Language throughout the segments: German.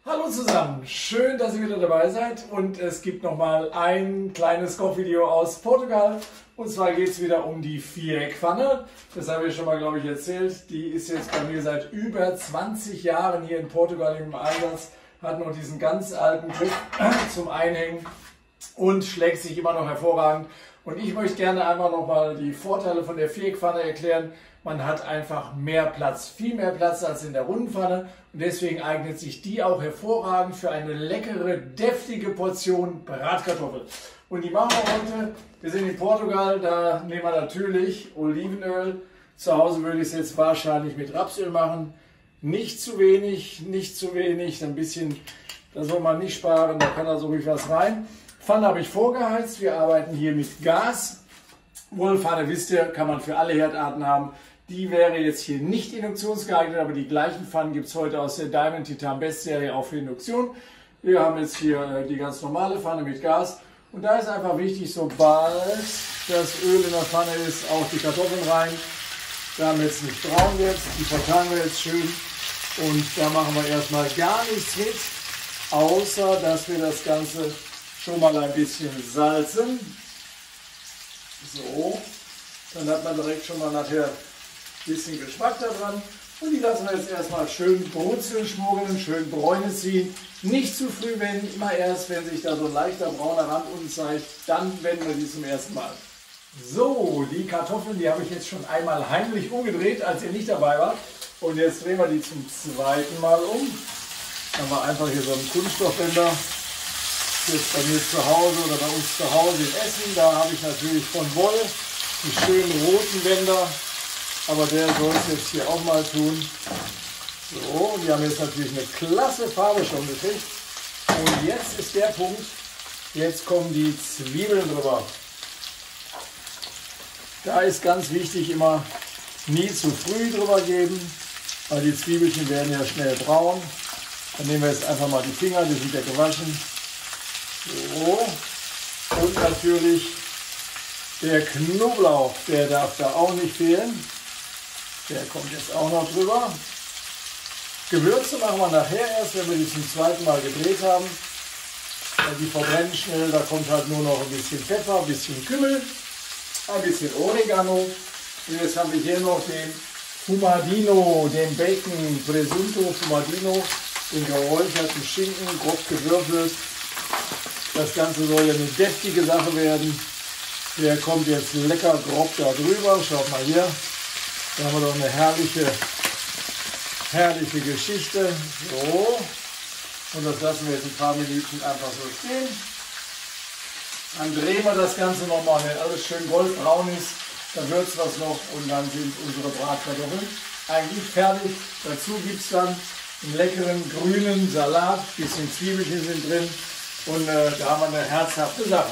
Hallo zusammen, schön, dass ihr wieder dabei seid und es gibt nochmal ein kleines Kochvideo aus Portugal und zwar geht es wieder um die Viereckpfanne. Das habe ich schon mal, glaube ich, erzählt. Die ist jetzt bei mir seit über 20 Jahren hier in Portugal im Einsatz, hat noch diesen ganz alten Griff zum Einhängen und schlägt sich immer noch hervorragend. Und ich möchte gerne einmal nochmal die Vorteile von der Viereckpfanne erklären. Man hat einfach mehr Platz, viel mehr Platz als in der runden Pfanne und deswegen eignet sich die auch hervorragend für eine leckere, deftige Portion Bratkartoffel. Und die machen wir heute, wir sind in Portugal, da nehmen wir natürlich Olivenöl. Zu Hause würde ich es jetzt wahrscheinlich mit Rapsöl machen. Nicht zu wenig, ein bisschen, das soll man nicht sparen, da kann da so ruhig was rein. Pfanne habe ich vorgeheizt, wir arbeiten hier mit Gas. Wohlpfanne, wisst ihr, kann man für alle Herdarten haben. Die wäre jetzt hier nicht induktionsgeeignet, aber die gleichen Pfannen gibt es heute aus der Diamond Titan Best Serie auch für Induktion. Wir haben jetzt hier die ganz normale Pfanne mit Gas. Und da ist einfach wichtig, sobald das Öl in der Pfanne ist, auch die Kartoffeln rein, damit es nicht braun wird. Die verteilen wir jetzt schön und da machen wir erstmal gar nichts mit, außer dass wir das Ganze schon mal ein bisschen salzen. So, dann hat man direkt schon mal nachher ein bisschen Geschmack da dran. Und die lassen wir jetzt erstmal schön brutzeln, schmuggeln, schön Bräune ziehen. Nicht zu früh wenden, immer erst, wenn sich da so ein leichter brauner Rand unten zeigt, dann wenden wir die zum ersten Mal. So, die Kartoffeln, die habe ich jetzt schon einmal heimlich umgedreht, als ihr nicht dabei wart. Und jetzt drehen wir die zum zweiten Mal um. Dann haben wir einfach hier so einen Kunststoffwender. Jetzt bei mir zu Hause oder bei uns zu Hause in Essen, da habe ich natürlich von Woll einen schönen roten Wender, aber der soll es jetzt hier auch mal tun. So, wir haben jetzt natürlich eine klasse Farbe schon gekriegt und jetzt ist der Punkt, jetzt kommen die Zwiebeln drüber. Da ist ganz wichtig immer nie zu früh drüber geben, weil die Zwiebelchen werden ja schnell braun. Dann nehmen wir jetzt einfach mal die Finger, die sind ja gewaschen. So. Und natürlich der Knoblauch, der darf da auch nicht fehlen. Der kommt jetzt auch noch drüber. Gewürze machen wir nachher erst, wenn wir die zum zweiten Mal gedreht haben. Die verbrennen schnell, da kommt halt nur noch ein bisschen Pfeffer, ein bisschen Kümmel, ein bisschen Oregano. Und jetzt haben wir hier noch den Fumadino, den Bacon Presunto Fumadino, den geräucherten Schinken, grob gewürfelt. Das Ganze soll ja eine deftige Sache werden. Der kommt jetzt lecker grob da drüber. Schaut mal hier. Da haben wir doch eine herrliche Geschichte. So. Und das lassen wir jetzt ein paar Minuten einfach so stehen. Dann drehen wir das Ganze nochmal, wenn alles schön goldbraun ist. Dann würzen wir es noch und dann sind unsere Bratkartoffeln eigentlich fertig. Dazu gibt es dann einen leckeren grünen Salat. Ein bisschen Zwiebelchen sind drin. Und da haben wir eine herzhafte Sache.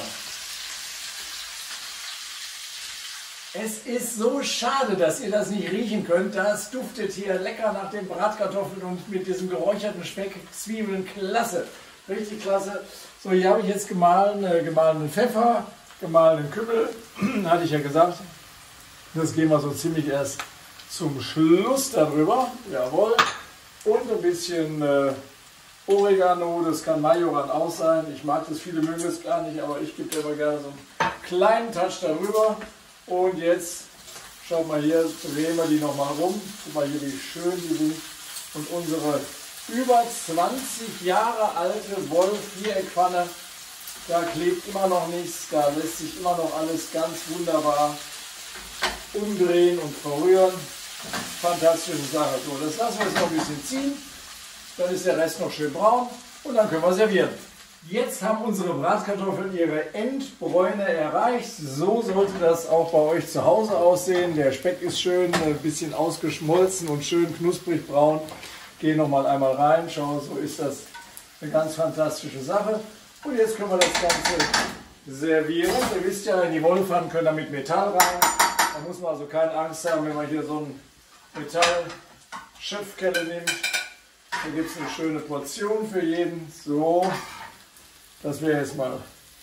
Es ist so schade, dass ihr das nicht riechen könnt. Das duftet hier lecker nach den Bratkartoffeln und mit diesem geräucherten Speck, Zwiebeln, klasse. Richtig klasse. So, hier habe ich jetzt gemahlenen Pfeffer, gemahlenen Kümmel, hatte ich ja gesagt. Das gehen wir so ziemlich erst zum Schluss darüber. Jawohl. Und ein bisschen Oregano, das kann Majoran auch sein. Ich mag das, viele mögen es gar nicht, aber ich gebe dir immer gerne so einen kleinen Touch darüber. Und jetzt, schaut mal hier, drehen wir die nochmal rum. Guck mal hier, wie schön die sind. Und unsere über 20 Jahre alte Woll-Viereckpfanne, da klebt immer noch nichts, da lässt sich immer noch alles ganz wunderbar umdrehen und verrühren. Fantastische Sache. So, das lassen wir jetzt noch ein bisschen ziehen. Dann ist der Rest noch schön braun und dann können wir servieren. Jetzt haben unsere Bratkartoffeln ihre Endbräune erreicht. So sollte das auch bei euch zu Hause aussehen. Der Speck ist schön ein bisschen ausgeschmolzen und schön knusprig braun. Gehe noch mal einmal rein, schau, so ist das eine ganz fantastische Sache. Und jetzt können wir das Ganze servieren. Ihr wisst ja, in die Wollpfannen können da mit Metall rein. Da muss man also keine Angst haben, wenn man hier so eine Metall-Schöpfkelle nimmt. Da gibt es eine schöne Portion für jeden. So, das wäre jetzt mal.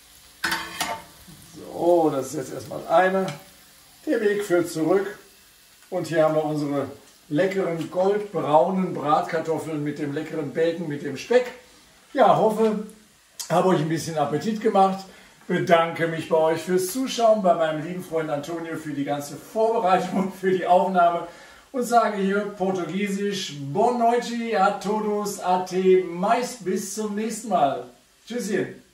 So, das ist jetzt erstmal eine. Der Weg führt zurück. Und hier haben wir unsere leckeren goldbraunen Bratkartoffeln mit dem leckeren Bacon, mit dem Speck. Ja, hoffe, habe euch ein bisschen Appetit gemacht. Bedanke mich bei euch fürs Zuschauen, bei meinem lieben Freund Antonio für die ganze Vorbereitung, für die Aufnahme und sage hier portugiesisch Boa noite a todos, até mais, bis zum nächsten Mal. Tschüsschen.